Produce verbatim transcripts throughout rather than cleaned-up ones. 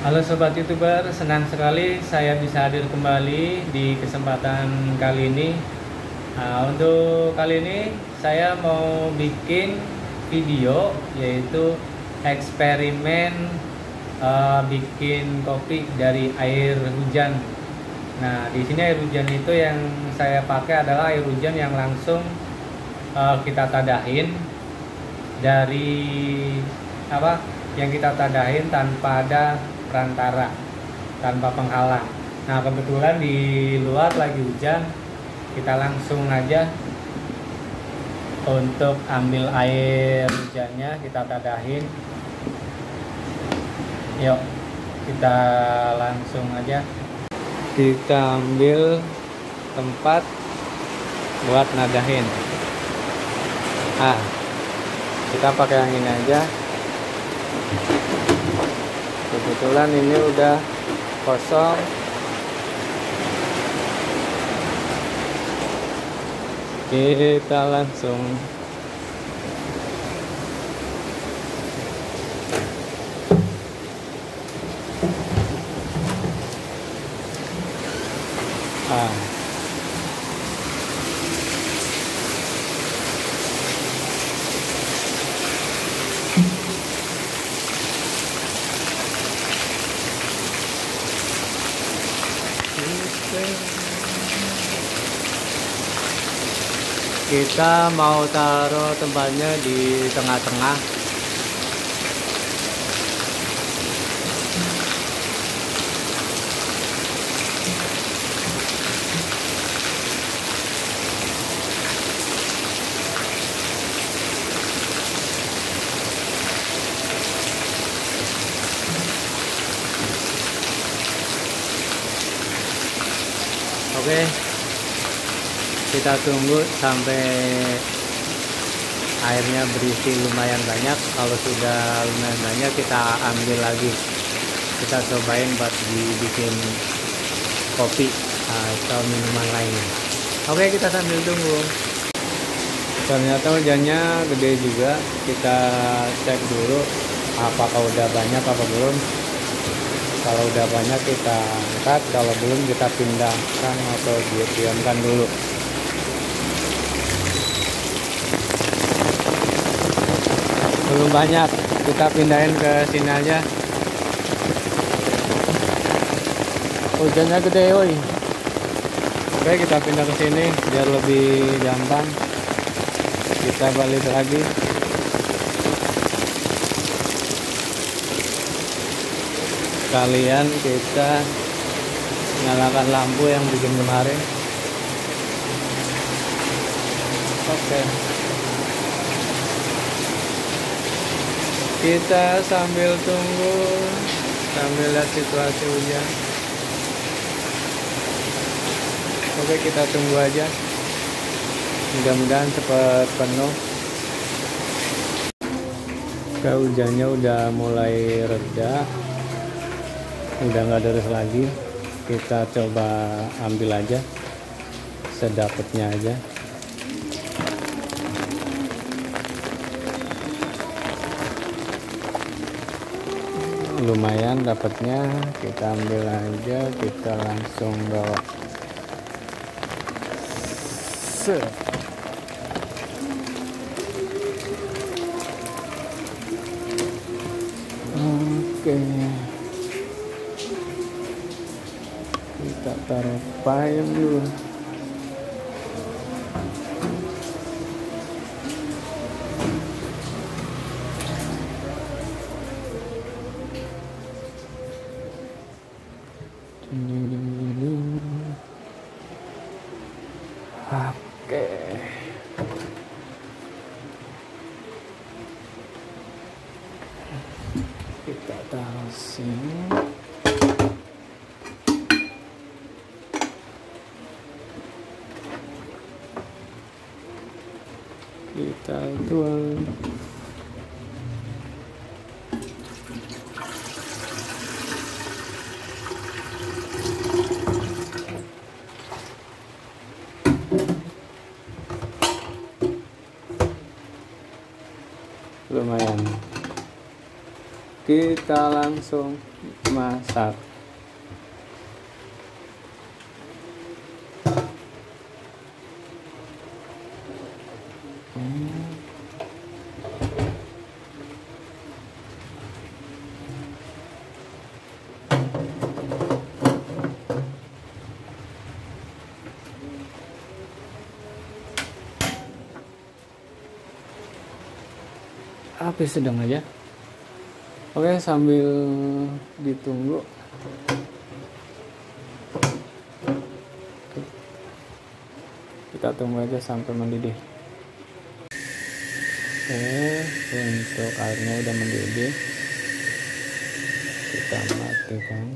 Halo Sobat YouTuber, senang sekali saya bisa hadir kembali di kesempatan kali ini. Nah, untuk kali ini saya mau bikin video yaitu eksperimen uh, bikin kopi dari air hujan. Nah, di sini air hujan itu yang saya pakai adalah air hujan yang langsung uh, kita tadahin dari apa? Yang kita tadahin tanpa ada perantara, tanpa penghalang. Nah, kebetulan di luar lagi hujan, kita langsung aja untuk ambil air hujannya, kita tadahin. Yuk, kita langsung aja. Kita ambil tempat buat nadahin. Ah, kita pakai yang ini aja. Kebetulan ini udah kosong. Kita langsung ah. Kita mau taruh tempatnya di tengah-tengah. Oke, kita tunggu sampai airnya berisi lumayan banyak. Kalau sudah lumayan banyak, kita ambil lagi, kita cobain buat dibikin kopi atau minuman lainnya. Oke, kita sambil tunggu. Ternyata hujannya gede juga. Kita cek dulu apakah udah banyak apa belum. Kalau udah banyak kita angkat, kalau belum kita pindahkan atau diamkan dulu. Belum banyak, kita pindahin ke sini aja. Hujannya gede, woi. Oke, kita pindah ke sini biar lebih gampang. Kita balik lagi. Kalian kita nyalakan lampu yang bikin kemarin. Oke, kita sambil tunggu, sambil lihat situasi hujan. Oke, kita tunggu aja, mudah-mudahan cepat penuh. Oke, hujannya udah mulai reda, udah nggak deras lagi. Kita coba ambil aja sedapatnya aja. Lumayan dapatnya, kita ambil aja, kita langsung bawa. Set. Oke, kita taruh payung dulu. Oke, kita taruh sini. Kita tuang. Lumayan. kita langsung masak. Api sedang aja. Oke, sambil ditunggu kita tunggu aja sampai mendidih. Oke, untuk airnya udah mendidih, kita matikan.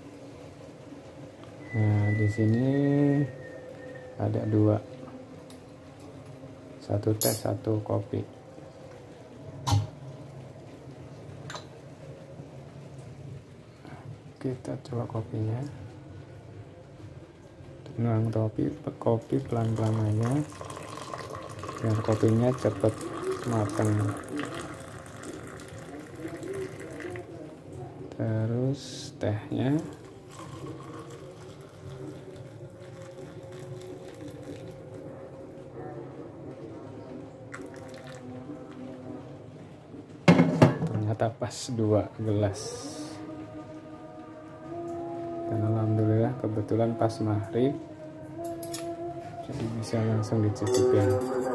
Nah, di sini ada dua, satu teh, satu kopi. Kita coba kopinya. Nuang kopi, kopi pelan-pelan aja, biar kopinya cepet matang. Terus tehnya. Ternyata pas dua gelas. Dan alhamdulillah kebetulan pas maghrib, jadi bisa langsung dicicipin.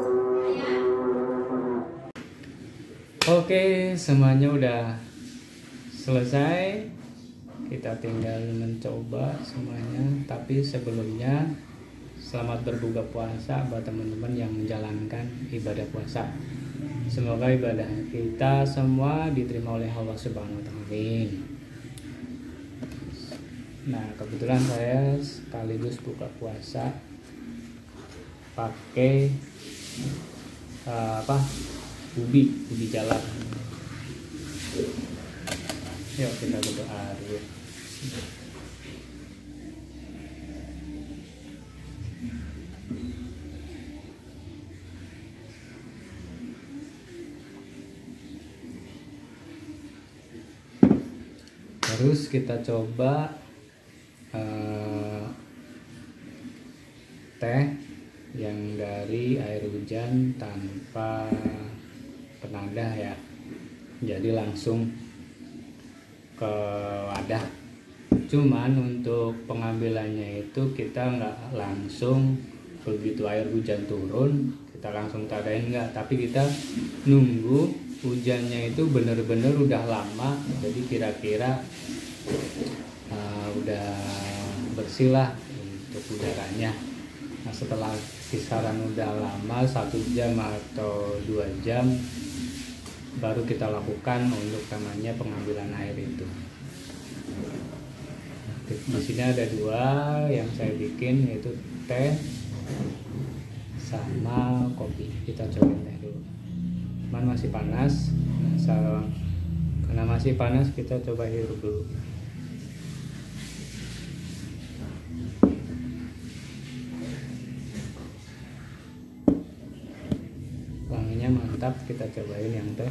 Oke, semuanya udah selesai, kita tinggal mencoba semuanya. Tapi sebelumnya selamat berbuka puasa buat teman-teman yang menjalankan ibadah puasa. Semoga ibadah kita semua diterima oleh Allah Subhanahu wa Ta'ala. Nah, kebetulan saya sekaligus buka puasa pakai uh, apa ubi ubi jalar. Yuk kita berdoa dulu. Terus kita coba uh, teh yang dari air hujan tanpa penadah ya, jadi langsung ke wadah. Cuman untuk pengambilannya itu kita nggak langsung begitu air hujan turun kita langsung tadain, nggak, tapi kita nunggu hujannya itu bener-bener udah lama, jadi kira-kira uh, udah bersih lah untuk udaranya. Nah, setelah kisaran udah lama satu jam atau dua jam baru kita lakukan untuk namanya pengambilan air itu. Di sini ada dua yang saya bikin, yaitu teh sama kopi. Kita cobain teh dulu. Man masih panas, nah, karena masih panas kita coba hirup dulu. Wanginya mantap, kita cobain yang teh.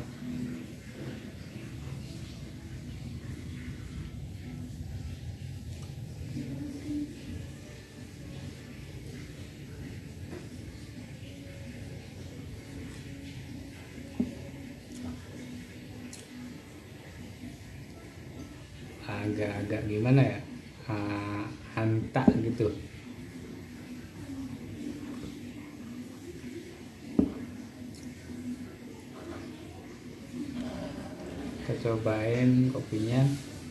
Agak-agak gimana ya, uh, hantak gitu. Kita cobain kopinya.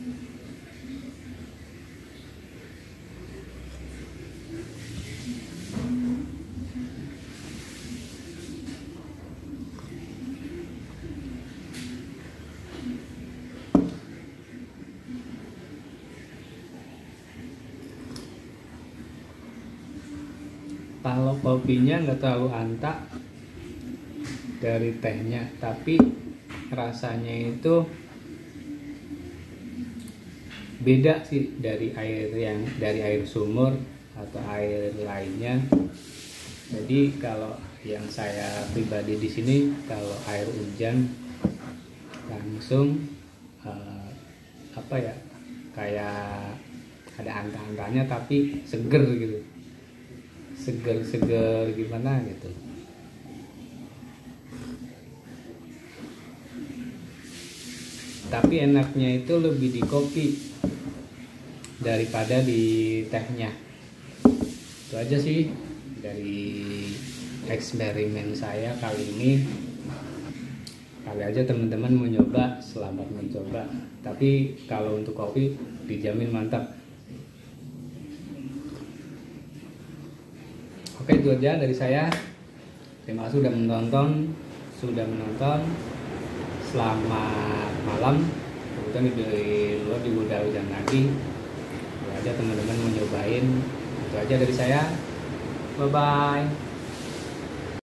Kalau kopinya nggak terlalu antak dari tehnya, tapi rasanya itu beda sih dari air yang dari air sumur atau air lainnya. Jadi kalau yang saya pribadi di sini, kalau air hujan langsung uh, apa ya, kayak ada angka-angkanya tapi seger gitu, seger-seger gimana gitu. Tapi enaknya itu lebih di kopi daripada di tehnya. Itu aja sih dari eksperimen saya kali ini. Kali aja teman-teman mau nyoba, selamat mencoba. Tapi kalau untuk kopi dijamin mantap. Oke, itu aja dari saya. Terima kasih sudah menonton, sudah menonton. Selamat malam. Kemudian di luar juga udah hujan lagi. Kalau aja teman-teman mau nyobain, itu aja dari saya. Bye bye.